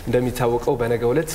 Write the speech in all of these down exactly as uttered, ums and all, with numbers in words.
እንደሚታወቀው በነገው ዕለት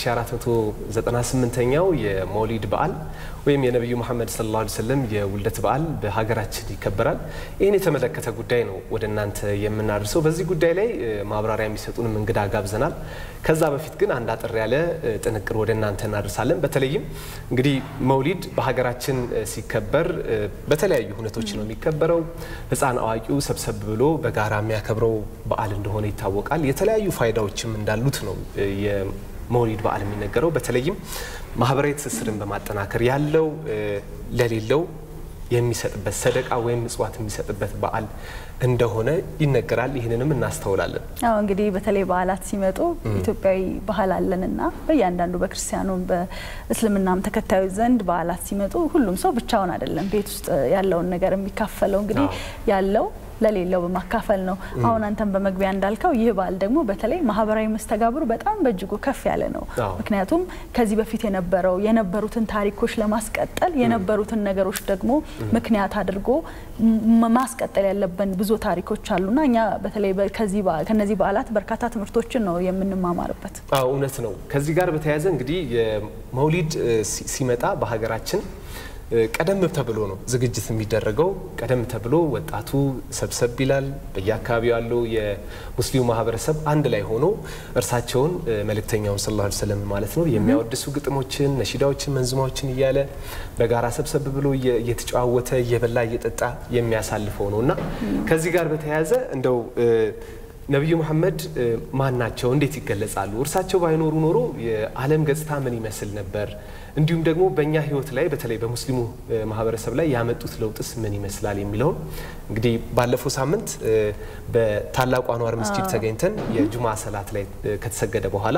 የ1498ኛው የመውሊድ በዓል ወይም የነብዩ መሐመድ ሰለላሁ ዐለይሂ ወሰለም የውልደት በዓል በሀገራችን ይከበራል። ይሄን የተመለከተ ጉዳይ ነው ወደ እናንተ የምናደርሰው። በዚህ ጉዳይ ላይ ማብራሪያ የሚሰጡን እንግዳ ጋብዘናል። ከዛ በፊት ግን አንድ አጥር ያለ ጥንቅር ወደ እናንተ እናደርሳለን። በተለይም እንግዲህ መውሊድ በሀገራችን ሲከበር በተለያዩ ሁኔታዎች ነው የሚከበረው። ህፃን አዋቂው ሰብሰብ ብሎ በጋራ የሚያከብረው በዓል እንደሆነ ይታወቃል። የተለያዩ ፋይዳዎችም እንዳሉት ነው የመውሊድ በዓል የሚነገረው። በተለይም ማህበራዊ ትስስርን በማጠናከር ያለው ለሌለው የሚሰጥበት ሰደቃ ወይም ምጽዋት የሚሰጥበት በዓል እንደሆነ ይነገራል። ይሄንንም እናስተውላለን። አዎ እንግዲህ በተለይ በዓላት ሲመጡ ኢትዮጵያዊ ባህል አለንና በእያንዳንዱ በክርስቲያኑም በእስልምናም ተከታዮች ዘንድ በዓላት ሲመጡ ሁሉም ሰው ብቻውን አይደለም ቤት ውስጥ ያለውን ነገር የሚካፈለው። እንግዲህ ያለው ለሌለው በማካፈል ነው። አሁን አንተም በመግቢያ እንዳልከው ይህ በዓል ደግሞ በተለይ ማህበራዊ መስተጋብሩ በጣም በእጅጉ ከፍ ያለ ነው። ምክንያቱም ከዚህ በፊት የነበረው የነበሩትን ታሪኮች ለማስቀጠል የነበሩትን ነገሮች ደግሞ ምክንያት አድርጎ ማስቀጠል ያለብን ብዙ ታሪኮች አሉና እኛ በተለይ ከዚህ ከነዚህ በዓላት በርካታ ትምህርቶችን ነው የምንማማርበት። አዎ እውነት ነው። ከዚህ ጋር በተያያዘ እንግዲህ የመውሊድ ሲመጣ በሀገራችን ቀደም ተብሎ ነው ዝግጅት የሚደረገው። ቀደም ተብሎ ወጣቱ ሰብሰብ ይላል። በየአካባቢው ያለው የሙስሊሙ ማህበረሰብ አንድ ላይ ሆኖ እርሳቸውን መልእክተኛውን ሰለላሁ ዐለይሂ ወሰለም ማለት ነው የሚያወድሱ ግጥሞችን፣ ነሺዳዎችን፣ መንዙማዎችን እያለ በጋራ ሰብሰብ ብሎ እየተጨዋወተ እየበላ እየጠጣ የሚያሳልፈው ነውና ከዚህ ጋር በተያያዘ እንደው ነብዩ መሐመድ ማን ናቸው? እንዴት ይገለጻሉ? እርሳቸው ባይኖሩ ኖሮ የዓለም ገጽታ ምን ይመስል ነበር? እንዲሁም ደግሞ በእኛ ህይወት ላይ በተለይ በሙስሊሙ ማህበረሰብ ላይ ያመጡት ለውጥስ ምን ይመስላል የሚለው እንግዲህ ባለፈው ሳምንት በታላቁ አንዋር መስጂድ ተገኝተን የጁምዓ ሰላት ላይ ከተሰገደ በኋላ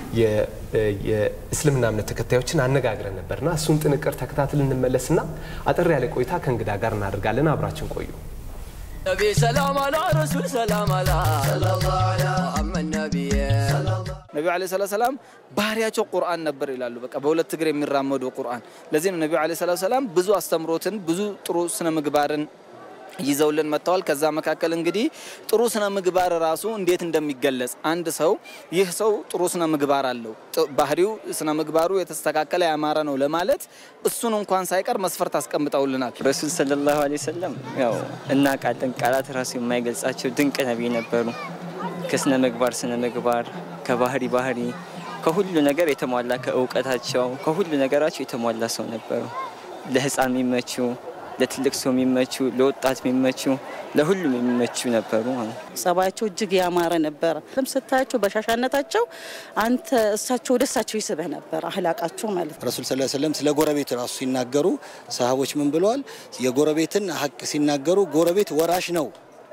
የእስልምና እምነት ተከታዮችን አነጋግረን ነበርና እሱን ጥንቅር ተከታትለን እንመለስና አጠር ያለ ቆይታ ከእንግዳ ጋር እናደርጋለን። አብራችን ቆዩ። نبي سلام على رسول سلام على صلى الله على محمد نبي نبي عليه الصلاه والسلام ባህሪያቸው ቁርአን ነበር ይላሉ። በቃ በሁለት እግር የሚራመዱ ቁርአን። ለዚህ ነው ነብዩ አለይሂ ሰላቱ ሰላም ብዙ አስተምሮትን ብዙ ጥሩ ስነ ምግባርን ይዘውልን መጥተዋል። ከዛ መካከል እንግዲህ ጥሩ ስነ ምግባር ራሱ እንዴት እንደሚገለጽ አንድ ሰው ይህ ሰው ጥሩ ስነ ምግባር አለው ባህሪው ስነ ምግባሩ የተስተካከለ ያማረ ነው ለማለት እሱን እንኳን ሳይቀር መስፈርት አስቀምጠውልናል። ረሱል ሰለላሁ ዐለይሂ ወሰለም ያው እና ቃልን ቃላት ራሱ የማይገልጻቸው ድንቅ ነብይ ነበሩ። ከስነ ምግባር ስነ ምግባር ከባህሪ ባህሪ ከሁሉ ነገር የተሟላ ከእውቀታቸው ከሁሉ ነገራቸው የተሟላ ሰው ነበሩ። ለህፃን የሚመቹ ለትልቅ ሰው የሚመቹ ለወጣት የሚመቹ ለሁሉም የሚመቹ ነበሩ ማለት ነው። ጸባያቸው እጅግ ያማረ ነበር። ለምስታቸው በሻሻነታቸው አንተ እሳቸው ወደሳቸው ይስበህ ነበር አህላቃቸው ማለት ነው። ረሱል ሰለላሁ ዐለይሂ ወሰለም ስለ ጎረቤት ራሱ ሲናገሩ ሰሃቦች ምን ብለዋል? የጎረቤትን ሐቅ ሲናገሩ ጎረቤት ወራሽ ነው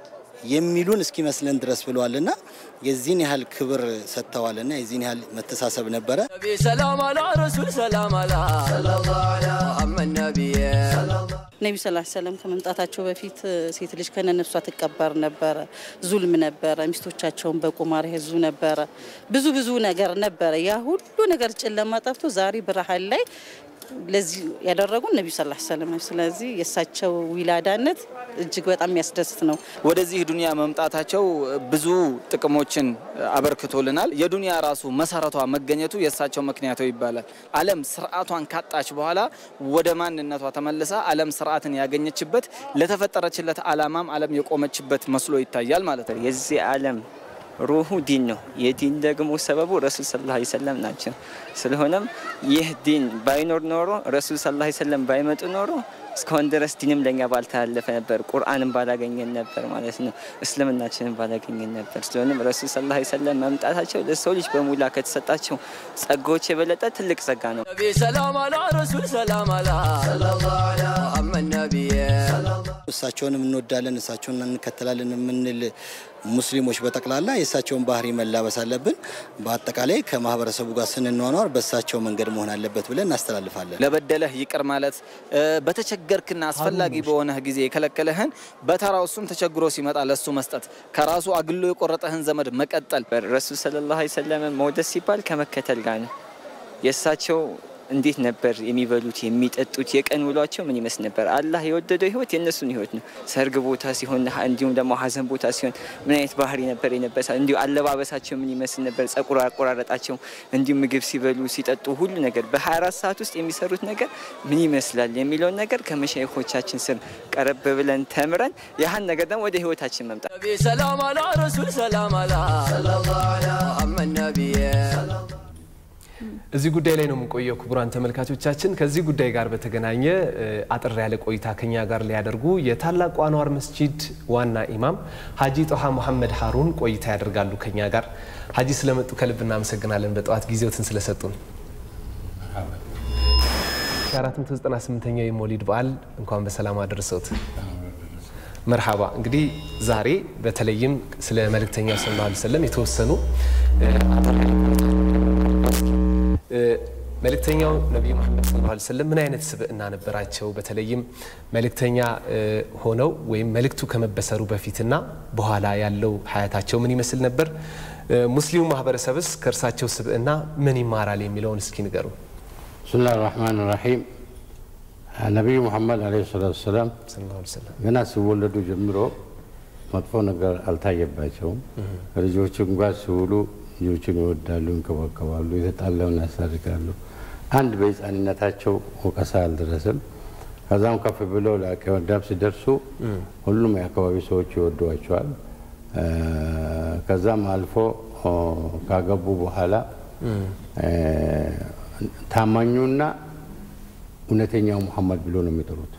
የሚሉን እስኪመስለን ድረስ ብለዋልና የዚህን ያህል ክብር ሰጥተዋልና የዚህን ያህል መተሳሰብ ነበር። ነብይ ሰላም አለ ረሱል ሰላም አለ ሰለላሁ ዐለይሂ ወሰለም ነብይ ነብዩ ሰለላሁ ዐለይሂ ወሰለም ከመምጣታቸው በፊት ሴት ልጅ ከነነፍሷ ተቀበር ነበር፣ ዙልም ነበር፣ ሚስቶቻቸውን በቁማር ያዙ ነበር፣ ብዙ ብዙ ነገር ነበር። ያ ሁሉ ነገር ጨለማ ጠፍቶ ዛሬ ብርሃን ላይ ለዚህ ያደረጉ ነብዩ ሰለላሁ ዐለይሂ ወሰለም። ስለዚህ የሳቸው ዊላዳነት እጅግ በጣም የሚያስደስት ነው። ወደዚህ ዱንያ መምጣታቸው ብዙ ጥቅሞችን አበርክቶልናል። የዱንያ ራሱ መሰረቷ መገኘቱ የሳቸው ምክንያቱ ይባላል። ዓለም ስርዓቷን ካጣች በኋላ ወደ ማንነቷ ተመልሳ ዓለም ስርዓትን ያገኘችበት ለተፈጠረችለት ዓላማም ዓለም የቆመችበት መስሎ ይታያል ማለት ነው። የዚህ ዓለም روح دينه يدين دعمو سببه رسول صلى الله عليه وسلم ناتشو سلهونم يه دين باينور نورو رسول صلى الله عليه وسلم بايمت نورو እስካሁን ድረስ ዲንም ለኛ ባልታለፈ ነበር። ቁርአንን ባላገኘን ነበር ማለት ነው። እስልምናችንን ባላገኘን ነበር። ስለሆነም ረሱል ሰለላሁ ዐለይሂ ወሰለም መምጣታቸው ለሰው ልጅ በሙላ ከተሰጣቸው ጸጋዎች የበለጠ ትልቅ ጸጋ ነው። ነብይ ሰላም አለ ረሱል ሰላም አለ ሰለላሁ ዐለይሂ ወሰለም ነብይ እሳቸውን እንወዳለን እሳቸውን እንከተላለን ምንል ሙስሊሞች በተቀላላ የሳቸውን ባህሪ መላበስ አለብን። በአጠቃላይ ከማህበረሰቡ ጋር ስንኗኗር በሳቸው መንገድ መሆን አለበት ብለን እናስተላልፋለን። ለበደለህ ይቅር ማለት በተቸገርክና አስፈላጊ በሆነ ጊዜ የከለከለህን በተራው እሱም ተቸግሮ ሲመጣ ለሱ መስጠት ከራሱ አግሎ የቆረጠህን ዘመድ መቀጠል። ረሱል ሰለላሁ ዐለይሂ ወሰለም መውደስ ሲባል ከመከተል ጋር ነው። የሳቸው እንዴት ነበር የሚበሉት የሚጠጡት የቀን ውሏቸው ምን ይመስል ነበር አላህ የወደደው ህይወት የነሱን ህይወት ነው ሰርግ ቦታ ሲሆን እንዲሁም ደግሞ ሀዘን ቦታ ሲሆን ምን አይነት ባህሪ ነበር የነበሳ እንዲሁ አለባበሳቸው ምን ይመስል ነበር ጸጉር አቆራረጣቸው እንዲሁ ምግብ ሲበሉ ሲጠጡ ሁሉ ነገር በ24 ሰዓት ውስጥ የሚሰሩት ነገር ምን ይመስላል የሚለው ነገር ከመሻይኾቻችን ስር ቀረብ ብለን ተምረን ያህን ነገር ደግሞ ወደ ህይወታችን መምጣት ሰላም አላ ረሱል ሰላም አላ ሰለላሁ ዐለይሂ ወሰለም ነብይ እዚህ ጉዳይ ላይ ነው የምንቆየው ክቡራን ተመልካቾቻችን ከዚህ ጉዳይ ጋር በተገናኘ አጥር ያለ ቆይታ ከኛ ጋር ሊያደርጉ የታላቁ አንዋር መስጂድ ዋና ኢማም ሀጂ ጦሃ መሐመድ ሃሩን ቆይታ ያደርጋሉ ከኛ ጋር ሀጂ ስለመጡ ከልብ እናመሰግናለን በጠዋት ጊዜዎትን ስለሰጡን አራት መቶ ዘጠና ስምንተኛው የመውሊድ በዓል እንኳን በሰላም አደረሰዎት መርሐባ እንግዲህ ዛሬ በተለይም ስለ መልእክተኛው ሰለላሁ ዐለይሂ ወሰለም የተወሰኑ መልእክተኛው ነብዩ መሐመድ ሰለላሁ ዐለይሂ ወሰለም ምን አይነት ስብዕና ነበራቸው በተለይም መልእክተኛ ሆነው ወይም መልእክቱ ከመበሰሩ በፊትና በኋላ ያለው ሐያታቸው ምን ይመስል ነበር ሙስሊሙ ማህበረሰብስ ከርሳቸው ስብዕና ምን ይማራል የሚለውን እስኪ ንገሩ ብስሚላሂር ረህማኒር ረሂም ነብዩ መሐመድ አለይሂ ሰላም ሰለላሁ ዐለይሂ ወሰለም ገና ሲወለዱ ጀምሮ መጥፎ ነገር አልታየባቸውም ልጆች እንኳን ሲውሉ ልጆችን ይወዳሉ እንከባከባሉ የተጣላውን ያሳርጋሉ አንድ በህፃንነታቸው ወቀሳ አልደረሰም ከዛም ከፍ ብለው ለአቅመ አዳም ሲደርሱ ሁሉም የአካባቢ ሰዎች ይወዷቸዋል ከዛም አልፎ ካገቡ በኋላ ታማኙና እውነተኛው መሐመድ ብሎ ነው የሚጠሩት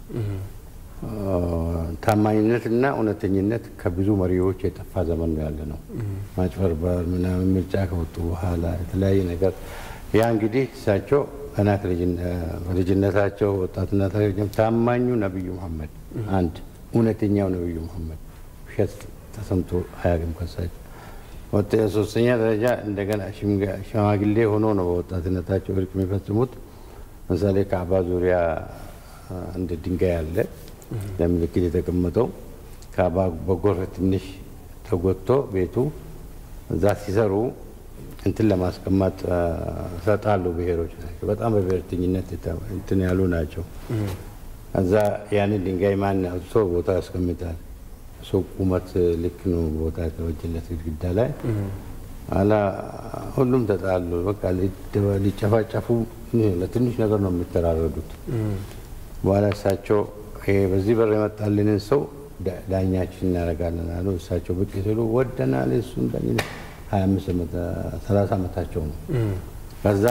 ታማኝነትና እውነተኝነት ከብዙ መሪዎች የጠፋ ዘመን ነው ያለ ነው ማጭበርበር ምናምን ምርጫ ከወጡ በኋላ የተለያየ ነገር ያ እንግዲህ እሳቸው ገና ከልጅነታቸው ወጣትነታቸው ታማኙ ነብዩ መሐመድ አንድ እውነተኛው ነብዩ መሐመድ ውሸት ተሰምቶ አያውቅም ከሳቸው ወጥ ሶስተኛ ደረጃ እንደገና ሽማግሌ ሆኖ ነው ወጣትነታቸው እርቅ የሚፈጽሙት ምሳሌ ካዕባ ዙሪያ እንደ ድንጋይ አለ ለምልክት የተቀመጠው ካዕባ በጎር ትንሽ ተጎትቶ ቤቱ እዛ ሲሰሩ እንትን ለማስቀመጥ ሰጣሉ ብሔሮች ናቸው በጣም በብሔርተኝነት እንትን ያሉ ናቸው እዛ ያንን ድንጋይ ማን አውጥቶ ቦታ ያስቀምጣል ሰው ቁመት ልክ ነው ቦታ ተወጀለት ግድግዳ ላይ አላ ሁሉም ተጣሉ በቃ ሊጨፋጨፉ ለትንሽ ነገር ነው የሚተራረዱት በኋላ እሳቸው በዚህ በር የመጣልንን ሰው ዳኛችን እናደርጋለን አሉ እሳቸው ብቅ ሲሉ ወደናል እሱን ዳኛ ሀያ አምስት ዓመት ሰላሳ ዓመታቸው ነው ከዛ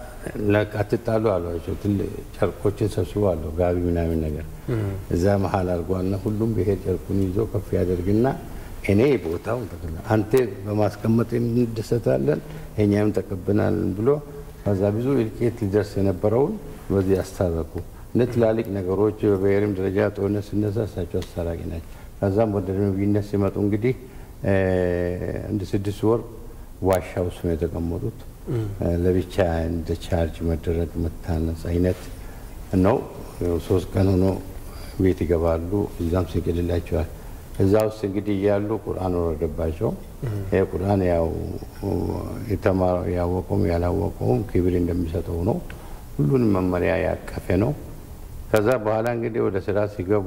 ለካትጣሉ አሏቸው ትልቅ ጨርቆችን ሰብስበው አሉ ጋቢ ምናምን ነገር እዛ መሀል አድርጓልና ሁሉም ብሔር ጨርቁን ይዞ ከፍ ያደርግና እኔ ቦታው ተከለ አንተ በማስቀመጥ እንደሰታለን እኛም ተቀበናል ብሎ ከዛ ብዙ እልቂት ሊደርስ የነበረውን በዚህ አስተራረቁ ነትላልቅ ነገሮች በብሔርም ደረጃ ጦርነት ሲነሳ እሳቸው አስተራቂ ናቸው ከዛም ወደ ነብይነት ሲመጡ እንግዲህ እንደ ስድስት ወር ዋሻ ውስጥ ነው የተቀመጡት ለብቻ እንደ ቻርጅ መደረግ መታነጽ አይነት ነው ሶስት ቀን ሆኖ ቤት ይገባሉ እዛም ሲገድላቸዋል እዛ ውስጥ እንግዲህ ያሉ ቁርአን ወረደባቸው ይሄ ቁርአን ያው የተማረው ያወቀውም ያላወቀውም ክብር እንደሚሰጠው ነው ሁሉንም መመሪያ ያቀፈ ነው ከዛ በኋላ እንግዲህ ወደ ስራ ሲገቡ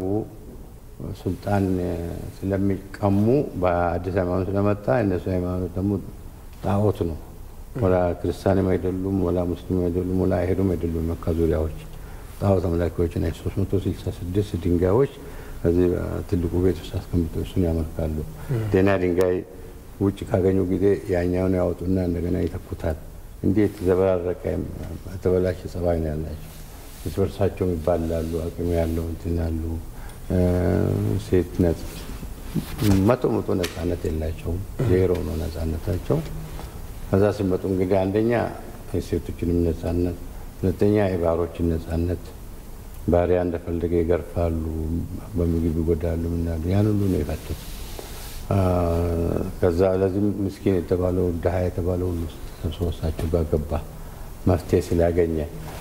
ሱልጣን ስለሚቀሙ በአዲስ ሃይማኖት ስለመጣ እነሱ ሃይማኖት ደግሞ ጣዖት ነው ወላ ክርስቲያንም አይደሉም ወላ ሙስሊም አይደሉም ወላ አይሁድም አይደሉም መካ ዙሪያዎች ጣዖት አምላኪዎች ናቸው ሶስት መቶ ስልሳ ስድስት ድንጋዮች እዚህ ትልቁ ቤት ውስጥ አስቀምጠው እሱን ያመልካሉ ደና ድንጋይ ውጭ ካገኙ ጊዜ ያኛውን ያወጡና እንደገና ይተኩታል እንዴት ዘበራረቀ ተበላሽ ጸባይ ነው ያላቸው እርሳቸው ይባላሉ አቅም ያለው እንትን ያሉ ሴት ነጽ መቶ መቶ ነጻነት የላቸውም ዜሮ ነው ነጻነታቸው ከዛ ሲመጡ እንግዲህ አንደኛ የሴቶችንም ነጻነት ሁለተኛ የባሮችን ነጻነት ባሪያ እንደፈለገ ይገርፋሉ በምግብ ይጎዳሉ ምናሉ ያን ሁሉ ነው የፈቱት ከዛ ለዚህ ምስኪን የተባለው ድሃ የተባለው ሁሉ ተሰብስቦሳቸው ጋር ገባ መፍትሄ ስላገኘ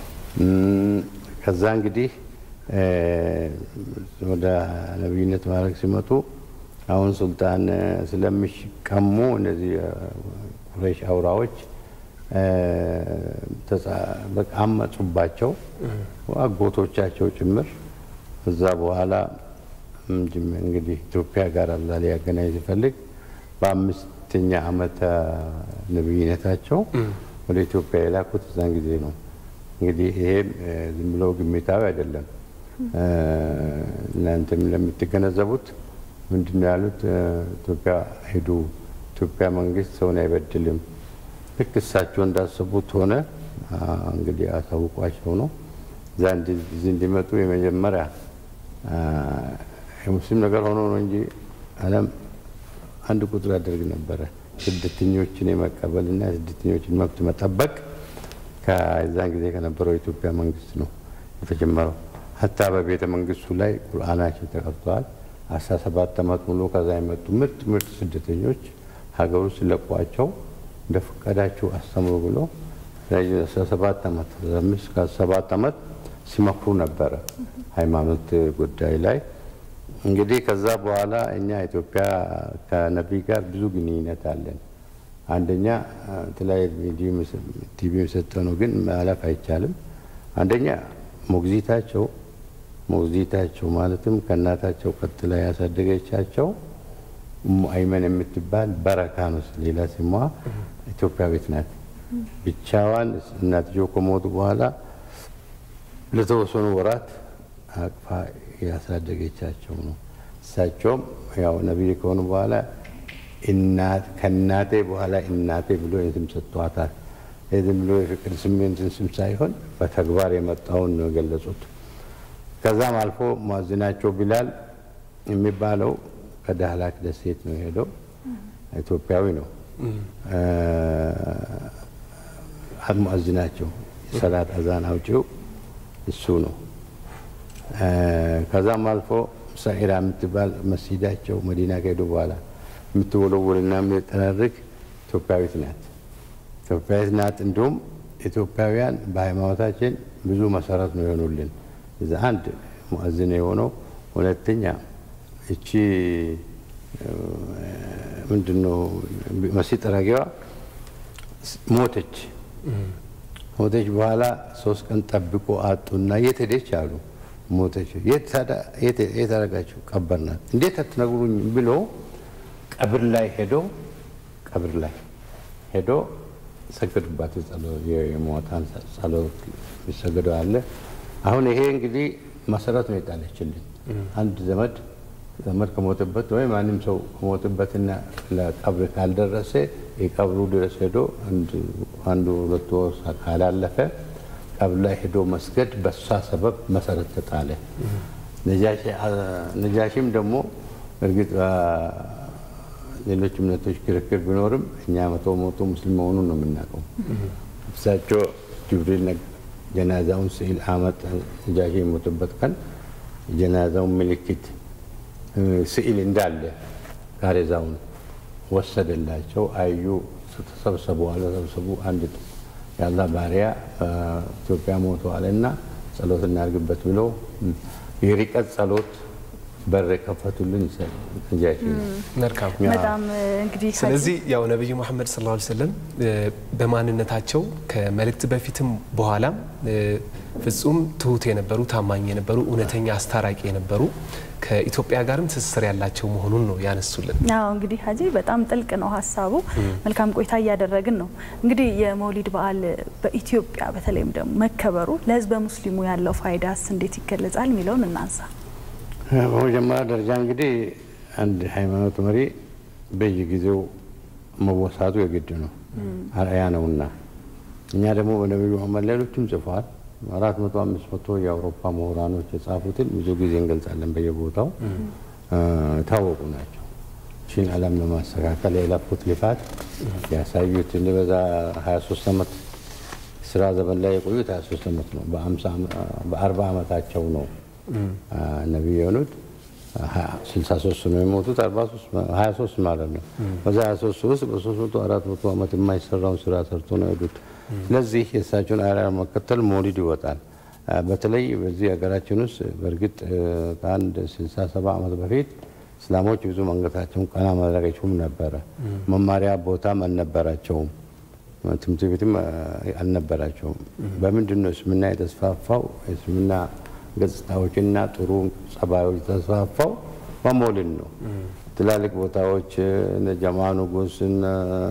ከዛ እንግዲህ ወደ ነብይነት ማድረግ ሲመጡ አሁን ሱልጣን ስለሚቀሙ እነዚህ ቁረይሽ አውራዎች በቃ አመጹባቸው አጎቶቻቸው ጭምር። እዛ በኋላ እንግዲህ ኢትዮጵያ ጋር አላህ ሊያገናኝ ሲፈልግ በአምስተኛ ዓመተ ነብይነታቸው ወደ ኢትዮጵያ የላኩት እዛን ጊዜ ነው። እንግዲህ ይሄም ዝም ብሎ ግምታዊ አይደለም። እናንተም ለምትገነዘቡት ምንድነው ያሉት? ኢትዮጵያ ሄዱ፣ ኢትዮጵያ መንግስት ሰውን አይበድልም። ልክ እሳቸው እንዳሰቡት ሆነ። እንግዲህ አሳውቋቸው ነው ዛንድ እንዲመጡ የመጀመሪያ የሙስሊም ነገር ሆኖ ነው እንጂ ዓለም አንድ ቁጥር ያደርግ ነበረ። ስደተኞችን የመቀበልና ስደተኞችን መብት መጠበቅ ከዛን ጊዜ ከነበረው የኢትዮጵያ መንግስት ነው የተጀመረው። ሀታ በቤተ መንግስቱ ላይ ቁርአናቸው ተቀርቷል። አስራ ሰባት ዓመት ሙሉ ከዛ የመጡ ምርጥ ምርጥ ስደተኞች ሀገሩ ሲለቋቸው እንደፈቀዳችሁ አስተምሩ ብሎ አስራ ሰባት ዓመት አምስት ከሰባት ዓመት ሲመክሩ ነበረ ሃይማኖት ጉዳይ ላይ። እንግዲህ ከዛ በኋላ እኛ ኢትዮጵያ ከነቢይ ጋር ብዙ ግንኙነት አለን። አንደኛ ተለያየ ቲቪ የሰጠው ነው ግን ማለፍ አይቻልም። አንደኛ ሞግዚታቸው ሞግዚታቸው ማለትም ከእናታቸው ቀጥላ ያሳደገቻቸው ኡሙ አይመን የምትባል በረካ ነው። ሌላ ስሟ ኢትዮጵያዊት ናት። ብቻዋን እናትየው ከሞቱ በኋላ ለተወሰኑ ወራት አቅፋ ያሳደገቻቸው ነው። እሳቸውም ያው ነብይ ከሆኑ በኋላ እናት ከናቴ በኋላ እናቴ ብሎ ስም ሰጥቷታል። ዝም ብሎ የፍቅር ስሜትን ስም ሳይሆን በተግባር የመጣውን ነው የገለጹት። ከዛም አልፎ ሙአዚናቸው ቢላል የሚባለው ከዳህላክ ደሴት ነው የሄደው። ኢትዮጵያዊ ነው። ሙአዚናቸው ሰላት አዛን አውጪው እሱ ነው። ከዛም አልፎ ሳኢራ የምትባል መስጂዳቸው መዲና ከሄዱ በኋላ የምትወለወልና የምትጠነርቅ ኢትዮጵያዊት ናት። ኢትዮጵያዊት ናት። እንዲሁም ኢትዮጵያውያን በሃይማኖታችን ብዙ መሰረት ነው የሆኑልን። እዛ አንድ ሙአዚን የሆነው ሁለተኛ እቺ ምንድነው መስጂድ ጠራጊዋ ሞተች። ሞተች በኋላ ሶስት ቀን ጠብቆ አጡና የት ሄደች አሉ። ሞተች። የት የት የታረጋችሁ? ቀበርናት። እንዴት አትነግሩኝ ብሎ ቀብር ላይ ሄዶ ቀብር ላይ ሄዶ ሰገዱባት። ጸሎት የሞታን ጸሎት ይሰገደው አለ። አሁን ይሄ እንግዲህ መሰረት ነው የጣለችልን። አንድ ዘመድ ዘመድ ከሞተበት ወይ ማንም ሰው ከሞተበትና ለቀብር ካልደረሰ የቀብሩ ድረስ ሄዶ አንዱ ሁለት ወር ካላለፈ ቀብር ላይ ሄዶ መስገድ በሷ ሰበብ መሰረት ተጣለ። ነጃሺ ነጃሺም ደግሞ እርግጥ ሌሎች እምነቶች ክርክር ቢኖርም እኛ መቶ ሞቶ ሙስሊም መሆኑን ነው የምናውቀው። እሳቸው ጅብሪል ጀናዛውን ስዕል አመት ነጃሺ የሞተበት ቀን ጀናዛውን ምልክት ስዕል እንዳለ ጋሬዛውን ወሰደላቸው። አዩ። ተሰብሰቡ አለ። ተሰብሰቡ አንድ የአላህ ባሪያ ኢትዮጵያ ሞተዋልና ጸሎት እናድርግበት ብሎ የርቀት ጸሎት በር ከፈቱልን ነጃሺ ነው። መልካም በጣም እንግዲህ ስለዚህ ያው ነብዩ መሐመድ ሰለላሁ ዐለይሂ ወሰለም በማንነታቸው ከመልእክት በፊትም በኋላም ፍጹም ትሁት የነበሩ ታማኝ የነበሩ እውነተኛ አስታራቂ የነበሩ ከኢትዮጵያ ጋርም ትስስር ያላቸው መሆኑን ነው ያነሱልን። አዎ እንግዲህ ሀጂ በጣም ጥልቅ ነው ሀሳቡ። መልካም ቆይታ እያደረግን ነው። እንግዲህ የመውሊድ በዓል በኢትዮጵያ በተለይም ደግሞ መከበሩ ለህዝበ ሙስሊሙ ያለው ፋይዳስ እንዴት ይገለጻል የሚለውን እናንሳ። በመጀመሪያ ደረጃ እንግዲህ አንድ ሃይማኖት መሪ በየጊዜው መወሳቱ የግድ ነው፣ አርአያ ነውና። እኛ ደግሞ በነብዩ መሐመድ ሌሎችም ጽፈዋል። አራት መቶ አምስት መቶ የአውሮፓ ምሁራኖች የጻፉትን ብዙ ጊዜ እንገልጻለን። በየቦታው ታወቁ ናቸው። ቺን ዓለም ለማስተካከል የለፉት ልፋት ያሳዩት በዛ ሀያ ሶስት ዓመት ስራ ዘመን ላይ የቆዩት ሀያ ሶስት ዓመት ነው። በአርባ ዓመታቸው ነው ነብዩ የሆኑት። ስልሳ ሶስት ነው የሞቱት። ሀያ ሶስት ማለት ነው። በዛ ሀያ ሶስት ውስጥ በሶስት መቶ አራት መቶ ዓመት የማይሰራውን ስራ ሰርቶ ነው የሄዱት። ስለዚህ የእሳቸውን አርአያ መከተል መውሊድ ይወጣል። በተለይ በዚህ ሀገራችን ውስጥ በእርግጥ ከአንድ ስልሳ ሰባ ዓመት በፊት እስላሞች ብዙ መንገታቸውን ቀና ማድረግ አይችሉም ነበረ። መማሪያ ቦታም አልነበራቸውም። ትምህርት ቤትም አልነበራቸውም። በምንድን ነው እስልምና የተስፋፋው? እስልምና ገጽታዎችና ጥሩ ጸባዮች የተስፋፋው በመውሊድ ነው። ትላልቅ ቦታዎች እነ ጀማ ንጉስ እነ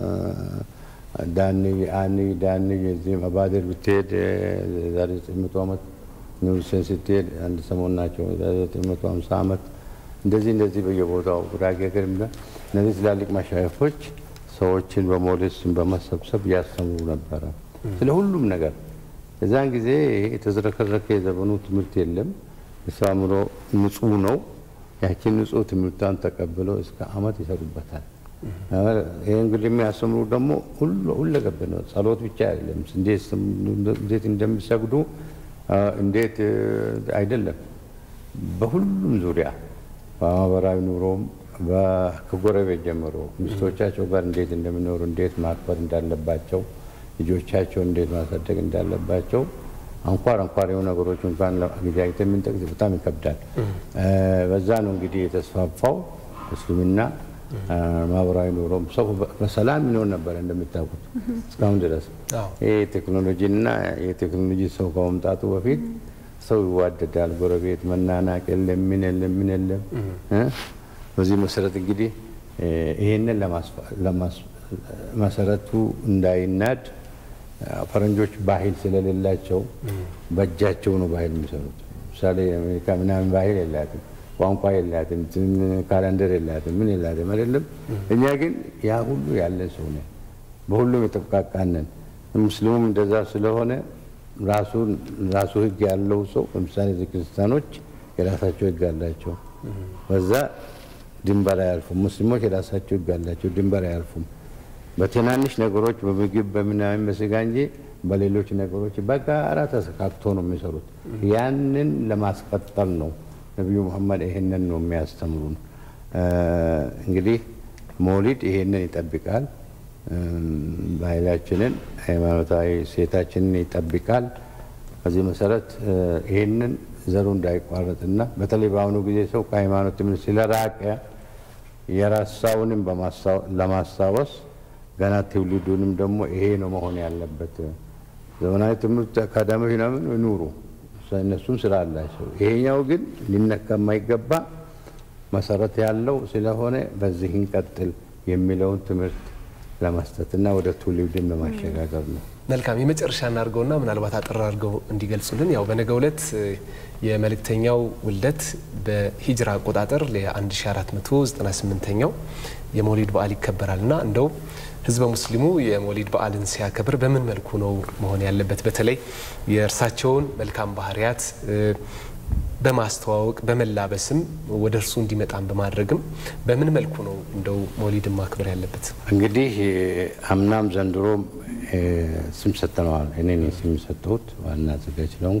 ዳኒ አኒ ዳኒ የዚህ መባደር ብትሄድ ዛሬ ዘጠኝ መቶ ዓመት ኑር ሴንሲቲቭ አንድ ሰሞን ናቸው ዘጠኝ መቶ ሃምሳ ዓመት እንደዚህ እንደዚህ በየቦታው ጉራጌ ገርምዳ እነዚህ ትላልቅ መሻይኾች ሰዎችን በመውሊድ ስም በመሰብሰብ ያስተምሩ ነበር ስለ ሁሉም ነገር። እዛን ጊዜ የተዝረከረከ የዘመኑ ትምህርት የለም። እሳምሮ ንጹህ ነው። ያችን ንጹህ ትምህርታን ተቀብለው እስከ አመት ይሰሩበታል። ይሄ እንግዲህ የሚያስተምሩ ደግሞ ሁሉ ሁሉ ገብ ነው። ጸሎት ብቻ አይደለም። እንዴት እንዴት እንደሚሰግዱ እንዴት አይደለም። በሁሉም ዙሪያ በማህበራዊ ኑሮም ከጎረቤት ጀምሮ ሚስቶቻቸው ጋር እንዴት እንደሚኖሩ እንዴት ማክበር እንዳለባቸው ልጆቻቸው እንዴት ማሳደግ እንዳለባቸው አንኳር አንኳር የሆኑ ነገሮች እንኳን ለጊዜያዊት የምንጠቅስ በጣም ይከብዳል። በዛ ነው እንግዲህ የተስፋፋው እስልምና። ማህበራዊ ኑሮም ሰው በሰላም ይኖር ነበር እንደምታውቁት እስካሁን ድረስ። ይሄ ቴክኖሎጂና የቴክኖሎጂ ሰው ከመምጣቱ በፊት ሰው ይዋደዳል፣ ጎረቤት መናናቅ የለም፣ ምን የለም ምን የለም። በዚህ መሰረት እንግዲህ ይሄንን ለማስ መሰረቱ እንዳይናድ ፈረንጆች ባህል ስለሌላቸው በእጃቸው ነው ባህል የሚሰሩት። ምሳሌ አሜሪካ ምናምን ባህል የላትም፣ ቋንቋ የላትም፣ ካላንደር የላትም፣ ምን የላትም አይደለም። እኛ ግን ያ ሁሉ ያለን ሰው ነን፣ በሁሉም የተብቃቃነን። ሙስሊሙም እንደዛ ስለሆነ ራሱ ራሱ ህግ ያለው ሰው ለምሳሌ ክርስቲያኖች የራሳቸው ህግ አላቸው፣ በዛ ድንበር አያልፉም። ሙስሊሞች የራሳቸው ህግ አላቸው፣ ድንበር አያልፉም። በትናንሽ ነገሮች በምግብ በምናምን በስጋ እንጂ በሌሎች ነገሮች በጋራ ተሰካክቶ ነው የሚሰሩት። ያንን ለማስቀጠል ነው ነብዩ መሐመድ ይሄንን ነው የሚያስተምሩን። እንግዲህ መውሊድ ይሄንን ይጠብቃል፣ ባህላችንን ሃይማኖታዊ ሴታችንን ይጠብቃል። በዚህ መሰረት ይሄንን ዘሩ እንዳይቋረጥና በተለይ በአሁኑ ጊዜ ሰው ከሃይማኖት ምን ስለራቀ የራሳውንም ለማስታወስ ገና ትውልዱንም ደግሞ ይሄ ነው መሆን ያለበት። ዘመናዊ ትምህርት አካዳሚዎች ምናምን ኑሩ እነሱም ስራ አላቸው። ይሄኛው ግን ሊነካ የማይገባ መሰረት ያለው ስለሆነ በዚህ እንቀጥል የሚለውን ትምህርት ለማስተትና ወደ ትውልድን ለማሸጋገር ነው። መልካም የመጨረሻ እናርገውና ምናልባት አጥራ አርገው እንዲገልጹልን ያው በነገው ዕለት የመልእክተኛው ውልደት በሂጅራ አቆጣጠር ለ1498ኛው የመውሊድ በዓል ይከበራልና እንደው ህዝበ ሙስሊሙ የመውሊድ በዓልን ሲያከብር በምን መልኩ ነው መሆን ያለበት? በተለይ የእርሳቸውን መልካም ባህሪያት በማስተዋወቅ በመላበስም ወደ እርሱ እንዲመጣም በማድረግም በምን መልኩ ነው እንደው መውሊድን ማክበር ያለበት? እንግዲህ አምናም ዘንድሮም ስም ሰጥተነዋል። እኔ ነኝ ስም ሰጥቶት ዋና አዘጋጅ ነው።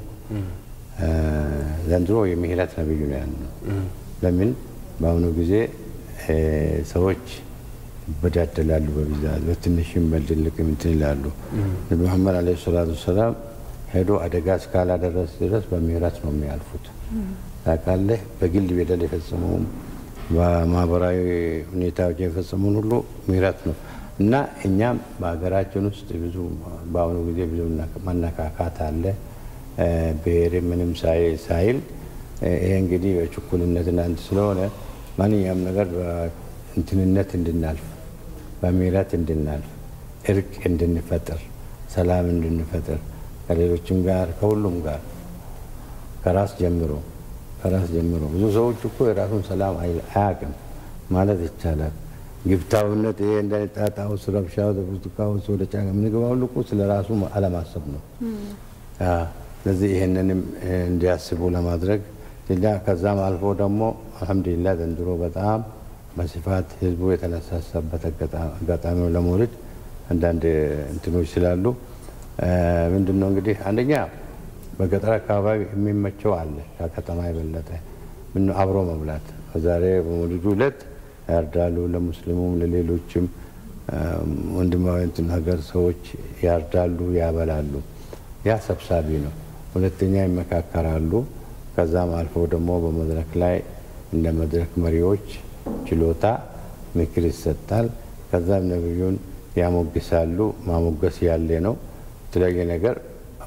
ዘንድሮ የምህረት ነብዩ ነው ያለው። ለምን በአሁኑ ጊዜ ሰዎች በዳደላሉ በብዛት በትንሽም በልልቅም እንትን ይላሉ። ነብዩ መሐመድ አለይሂ ሰላቱ ሰላም ሄዶ አደጋ እስካላደረስ ድረስ በምህረት ነው የሚያልፉት። ታውቃለህ በግል በደል የፈጸመውም በማህበራዊ ሁኔታዎች የፈጸመውን ሁሉ ምህረት ነው እና እኛም በሀገራችን ውስጥ ብዙ በአሁኑ ጊዜ ብዙ ማነካካት አለ። ብሔር ምንም ሳይል ይሄ እንግዲህ በችኩልነት እናንተ ስለሆነ ማንኛውም ነገር በእንትንነት እንድናልፍ በምህረት እንድናልፍ እርቅ እንድንፈጥር ሰላም እንድንፈጥር ከሌሎችም ጋር ከሁሉም ጋር ከራስ ጀምሮ ከራስ ጀምሮ ብዙ ሰዎች እኮ የራሱን ሰላም አያውቅም ማለት ይቻላል። ግብታውነት ይሄ እንደጣጣው ረብሻው ደብቱካው ወደ ጫጋ ምንገባው ልቁ ስለራሱ አለማሰብ ነው። አ ለዚህ ይሄንንም እንዲያስቡ ለማድረግ ሌላ ከዛም አልፎ ደግሞ አልহামዱሊላህ ዘንድሮ በጣም በስፋት ህዝቡ የተነሳሳበት አጋጣሚ ለመውሊድ አንዳንድ እንትኖች ስላሉ ምንድነው እንግዲህ አንደኛ በገጠር አካባቢ የሚመቸው አለ ከከተማ የበለጠ ምን አብሮ መብላት ዛሬ በመውሊዱ ዕለት ያርዳሉ ለሙስሊሙም ለሌሎችም ወንድማዊነት ሀገር ሰዎች ያርዳሉ ያበላሉ። ያ ሰብሳቢ ነው። ሁለተኛ ይመካከራሉ። ከዛም አልፎ ደግሞ በመድረክ ላይ እንደ መድረክ መሪዎች ችሎታ ምክር ይሰጣል። ከዛም ነብዩን ያሞግሳሉ። ማሞገስ ያለ ነው። የተለያየ ነገር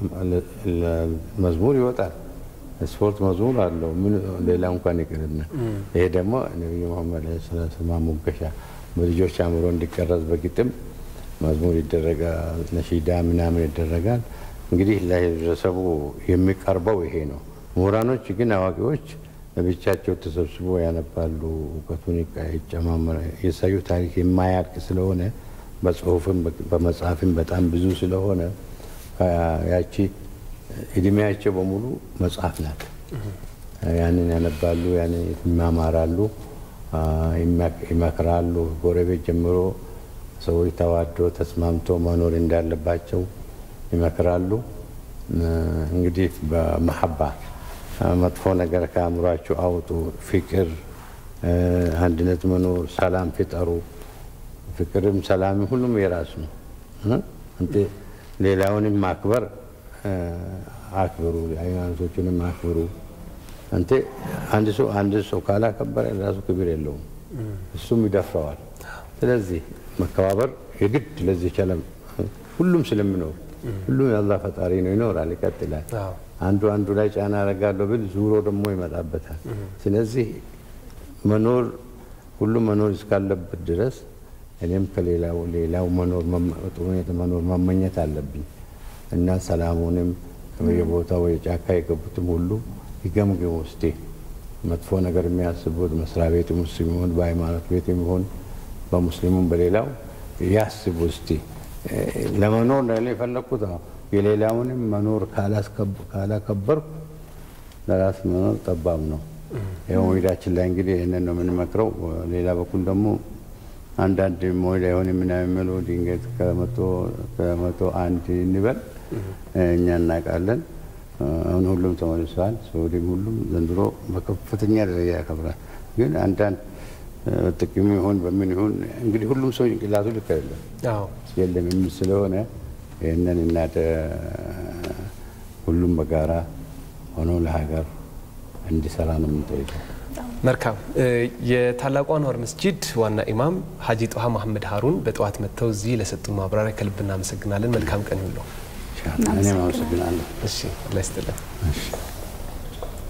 መዝሙር ይወጣል። ስፖርት መዝሙር አለው። ምን ሌላ እንኳን ይቅርና ይሄ ደግሞ ነብዩ መሐመድ ሰለላሁ ዐለይሂ ወሰለም ማሞገሻ በልጆች አእምሮ እንዲቀረጽ በግጥም መዝሙር ይደረጋል። ነሺዳ ምናምን ይደረጋል። እንግዲህ ለህብረተሰቡ የሚቀርበው ይሄ ነው። ምሁራኖች ግን አዋቂዎች ለብቻቸው ተሰብስበው ያነባሉ። እውቀቱን ይጨማመራል። የሳዩ ታሪክ የማያልቅ ስለሆነ በጽሁፍም በመጽሐፍም በጣም ብዙ ስለሆነ ያቺ እድሜያቸው በሙሉ መጽሐፍ ናት። ያንን ያነባሉ፣ ያንን ይማማራሉ፣ ይመክራሉ። ጎረቤት ጀምሮ ሰዎች ተዋዶ ተስማምቶ መኖር እንዳለባቸው ይመክራሉ። እንግዲህ በመሐባ መጥፎ ነገር ከአእምሯቸው አውጡ። ፍቅር፣ አንድነት መኖር፣ ሰላም ፍጠሩ። ፍቅርም ሰላም ሁሉም የራስ ነው። እንት ሌላውንም ማክበር አክብሩ፣ ሃይማኖቶችንም አክብሩ። አንተ አንድ ሰው አንድ ሰው ካላከበረ ራሱ ክብር የለውም፣ እሱም ይደፍረዋል። ስለዚህ መከባበር የግድ ለዚህ ቸለም ሁሉም ስለሚኖር ሁሉም የአላህ ፈጣሪ ነው፣ ይኖራል፣ ይቀጥላል። አንዱ አንዱ ላይ ጫና አደርጋለሁ ብል ዙሮ ደግሞ ይመጣበታል። ስለዚህ መኖር ሁሉም መኖር እስካለበት ድረስ እኔም ከሌላው ሌላው መኖር ጥሩነት መኖር መመኘት አለብኝ እና ሰላሙንም በየቦታው የጫካ የገቡትም ሁሉ ይገምግሙ እስቲ። መጥፎ ነገር የሚያስቡት መስሪያ ቤት ሙስሊም ይሁን በሃይማኖት ቤት ይሁን በሙስሊሙም በሌላው ያስቡ እስቲ። ለመኖር ነው የፈለኩት። የሌላውንም መኖር ካላከበርኩ ለራስ መኖር ጠባብ ነው። ያው ወይዳችን ላይ እንግዲህ እነን ነው የምንመክረው። ሌላ በኩል ደግሞ አንዳንድ ሞይዳ የሆነ ምናምን የሚሉ ድንገት ከመቶ ከመቶ አንድ እንበል እኛ እናውቃለን። አሁን ሁሉም ተመልሷል። ሰውዲም ሁሉም ዘንድሮ በከፍተኛ ደረጃ ያከብራል። ግን አንዳንድ ጥቅም ይሁን በምን ይሁን እንግዲህ ሁሉም ሰው ጭንቅላቱ ልክ አይደለም። አዎ የለም የሚል ስለሆነ ይህንን እናደ ሁሉም በጋራ ሆኖ ለሀገር እንዲሰራ ነው የምንጠይቀው። መልካም። የታላቁ አንዋር መስጂድ ዋና ኢማም ሀጂ ጦሃ መሐመድ ሃሩን በጠዋት መጥተው እዚህ ለሰጡን ማብራሪያ ከልብ እናመሰግናለን። መልካም ቀን ይሁንልዎ። እኔም አመሰግናለሁ። እሺ፣ አላህ ይስጥልን።